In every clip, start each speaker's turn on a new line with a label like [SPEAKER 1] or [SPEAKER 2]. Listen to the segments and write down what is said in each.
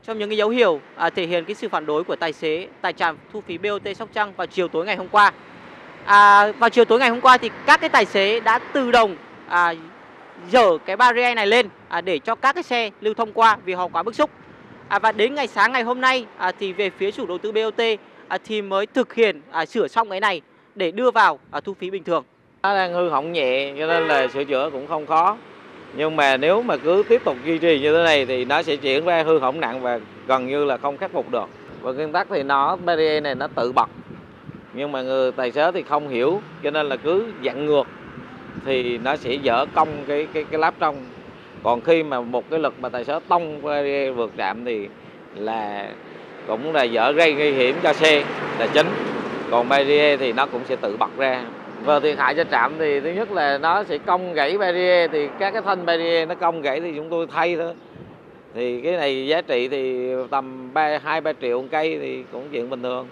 [SPEAKER 1] trong những cái dấu hiệu thể hiện cái sự phản đối của tài xế tại trạm thu phí BOT Sóc Trăng vào chiều tối ngày hôm qua. Vào chiều tối ngày hôm qua thì các cái tài xế đã tự động dỡ cái barrier này lên để cho các cái xe lưu thông qua vì họ quá bức xúc. Và đến sáng ngày hôm nay thì về phía chủ đầu tư BOT thì mới thực hiện sửa xong cái này để đưa vào thu phí bình thường.
[SPEAKER 2] Nó đang hư hỏng nhẹ cho nên là sửa chữa cũng không khó. Nhưng mà nếu mà cứ tiếp tục duy trì như thế này thì nó sẽ chuyển ra hư hỏng nặng và gần như là không khắc phục được. Và nguyên tắc thì barrier này nó tự bật. Nhưng mà người tài xế thì không hiểu cho nên là cứ dặn ngược thì nó sẽ dỡ cong cái láp trong. Còn khi mà một cái lực mà tài xế tông barrier vượt trạm thì là cũng là dỡ gây nguy hiểm cho xe là chính. Còn barrier thì nó cũng sẽ tự bật ra. Và thiệt hại cho trạm thì thứ nhất là nó sẽ cong gãy barrier, thì các cái thanh barrier nó cong gãy thì chúng tôi thay thôi. Thì cái này giá trị thì tầm 2-3 triệu một cây thì cũng chuyện bình thường.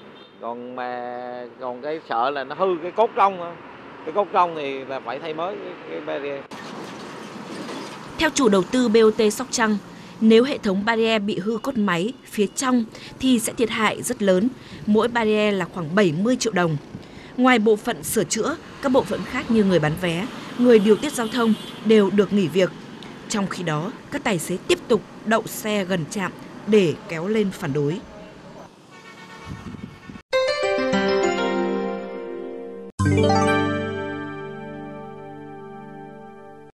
[SPEAKER 2] Còn cái sợ là nó hư cái cốt trong thôi. Cái cốt trong thì là phải thay mới cái barrier.
[SPEAKER 3] Theo chủ đầu tư BOT Sóc Trăng, nếu hệ thống barrier bị hư cốt máy phía trong thì sẽ thiệt hại rất lớn, mỗi barrier là khoảng 70 triệu đồng. Ngoài bộ phận sửa chữa, các bộ phận khác như người bán vé, người điều tiết giao thông đều được nghỉ việc. Trong khi đó, các tài xế tiếp tục đậu xe gần trạm để kéo lên phản đối.